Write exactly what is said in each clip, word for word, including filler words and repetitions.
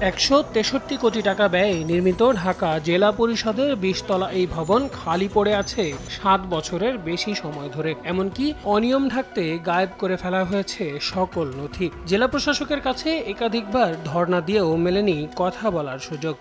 একশো তেষট্টি কোটি টাকা ব্যয়ে নির্মিত ঢাকা জেলা পরিষদের বিশ তলা এই ভবন খালি পড়ে আছে সাত বছরের বেশি সময় ধরে। এমনকি অনিয়ম ঢাকতে গায়েব করে ফেলা হয়েছে সকল নথি। জেলা প্রশাসকের কাছে একাধিকবার ধর্ণা দিয়েও মেলেনি কথা বলার সুযোগ।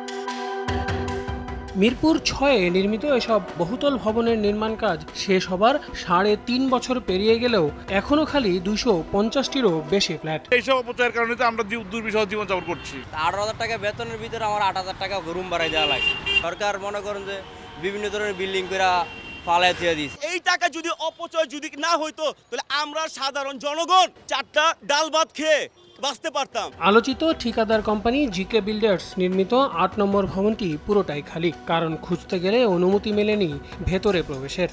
মিরপুর ছয়ে নির্মিত এসব বহুতল ভবনের নির্মাণ কাজ শেষ হবার সাড়ে তিন বছর পেরিয়ে গেলেও এখনো খালি দুইশো পঞ্চাশটিরও বেশি ফ্ল্যাট। এইসব অপচয়ের কারণে তো আমরা দুর্বিষহ জীবনযাপন করছি। আঠারো হাজার টাকা বেতনের ভিতরে আমার আট হাজার টাকা রুম ভাড়ায় দেওয়া লাগে। সরকার মনে করেন যে বিভিন্ন ধরনের বিল্ডিং করে ফালাই দিয়ে দিস। এই টাকা যদি অপচয় যদি না হইতো তাহলে আমরা সাধারণ জনগণ চারটা ডাল ভাত খেয়ে বাঁচতে পারতাম। আলোচিত ঠিকাদার কোম্পানি জিকে বিল্ডার্স নির্মিত আট নম্বর ভবনটি পুরোটাই খালি, কারণ খুঁজতে গেলে অনুমতি মেলেনি ভেতরে প্রবেশের।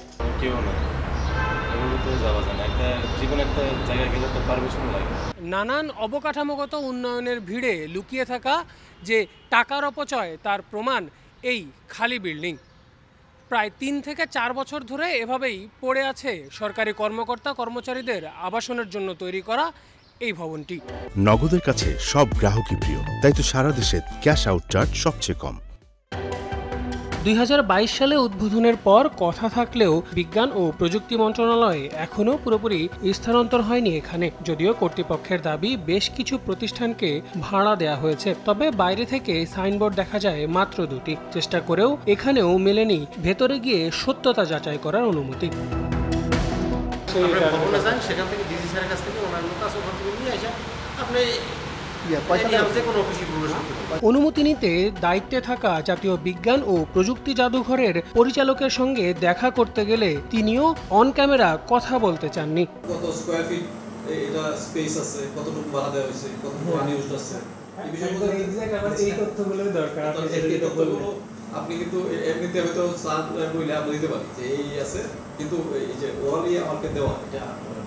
নানান অবকাঠামোগত উন্নয়নের ভিড়ে লুকিয়ে থাকা যে টাকার অপচয় তার প্রমাণ এই খালি বিল্ডিং। প্রায় তিন থেকে চার বছর ধরে এভাবেই পড়ে আছে সরকারি কর্মকর্তা কর্মচারীদের আবাসনের জন্য তৈরি করা এই ভবনটি। নগদের কাছে সব গ্রাহকই প্রিয়, তাই তো সারা দেশে ক্যাশ আউট চার্জ সবচেয়ে কম। দুই হাজার বাইশ সালে উদ্বোধনের পর কথা থাকলেও বিজ্ঞান ও প্রযুক্তি মন্ত্রণালয়ে এখনও পুরোপুরি স্থানান্তর হয়নি এখানে। যদিও কর্তৃপক্ষের দাবি বেশ কিছু প্রতিষ্ঠানকে ভাড়া দেয়া হয়েছে, তবে বাইরে থেকে সাইনবোর্ড দেখা যায় মাত্র দুটি। চেষ্টা করেও এখানেও মেলেনি ভেতরে গিয়ে সত্যতা যাচাই করার অনুমতি। অনুমতি নিতে দায়িত্বে থাকা জাতীয় বিজ্ঞান ও প্রযুক্তি জাদুঘরের পরিচালকের সঙ্গে দেখা করতে গেলে তিনিও অন ক্যামেরা কথা বলতে চাননি। কত স্কয়ার ফিট এটা স্পেস আছে, কতটুকু ভাড়া দেওয়া হয়েছে, কতটুকু আনইউজড আছে, এই বিষয়গুলো এই তথ্যগুলো দরকার। আপনি কিন্তু এমনিতে হয়তো সাত বইলে আমরা দিতে পারি যে এই আছে, কিন্তু এই যে ওরালি আমাকে দেওয়া এটা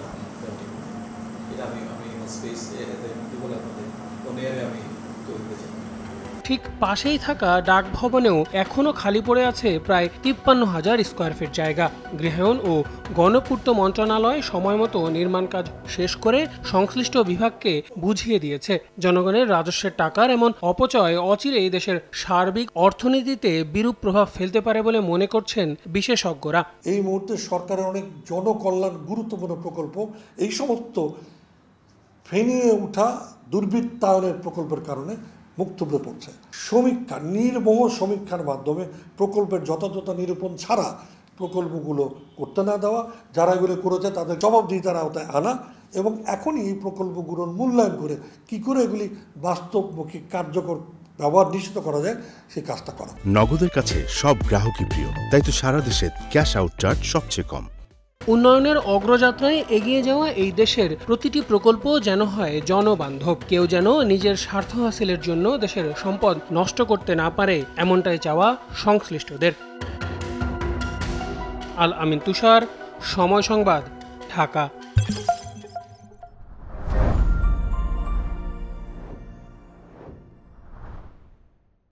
এটা আমি আমি স্পেস এটাতে কি বলে আপনাদের কোনে আমি তৈরি করতে চাই। ঠিক পাশেই থাকা ডাক ভবনেও এখনও খালি পড়ে আছে প্রায় তিপ্পান্ন হাজার স্কোয়ার ফিট জায়গা। গৃহায়ন ও গণপূর্ত মন্ত্রণালয় সময় মতো নির্মাণ কাজ শেষ করে সংশ্লিষ্ট বিভাগকে বুঝিয়ে দিয়েছে। জনগণের রাজস্বের টাকার এমন অপচয় অচিরেই দেশের সার্বিক অর্থনীতিতে বিরূপ প্রভাব ফেলতে পারে বলে মনে করছেন বিশেষজ্ঞরা। এই মুহূর্তে সরকারের অনেক জনকল্যাণ গুরুত্বপূর্ণ প্রকল্প এই সমস্ত ফেনিয়ে ওঠা দুর্বৃত্তায়নের প্রকল্পের কারণে মুক্তব্ধ পড়ছে। সমীক্ষা, নির্মোহ সমীক্ষার মাধ্যমে প্রকল্পের যথাযথ নিরূপণ ছাড়া প্রকল্পগুলো করতে না দেওয়া, যারা এগুলো করেছে তাদের জবাবদিহিতার আওতায় আনা এবং এখনই এই প্রকল্পগুলোর মূল্যায়ন করে কি করে এগুলি বাস্তবমুখী কার্যকর ব্যবহার নিশ্চিত করা যায় সেই কাজটা করা। নগদের কাছে সব গ্রাহকই প্রিয়, তাই তো সারা দেশে ক্যাশ আউট চার্জ সবচেয়ে কম। উন্নয়নের অগ্রযাত্রায় এগিয়ে যাওয়া এই দেশের প্রতিটি প্রকল্প যেন হয় জনবান্ধব। কেউ যেন নিজের স্বার্থ হাসিলের জন্য দেশের সম্পদ নষ্ট করতে না পারে, এমনটাই চাওয়া সংশ্লিষ্টদের। আল আমিন তুষার, সময় সংবাদ, ঢাকা।